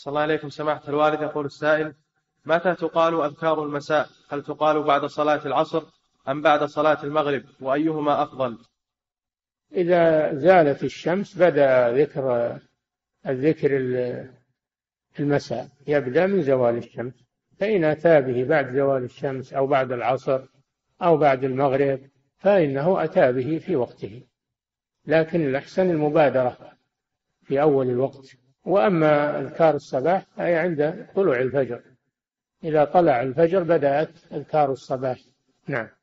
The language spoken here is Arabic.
صلى الله عليكم سماحة الوالد. يقول السائل: متى تقال أذكار المساء؟ هل تقال بعد صلاة العصر أم بعد صلاة المغرب؟ وأيهما أفضل؟ إذا زالت الشمس بدأ الذكر المساء، يبدأ من زوال الشمس، فإن أتى به بعد زوال الشمس أو بعد العصر أو بعد المغرب فإنه أتى به في وقته، لكن الأحسن المبادرة في أول الوقت. وأما أذكار الصباح أي عند طلوع الفجر، إذا طلع الفجر بدأت أذكار الصباح. نعم.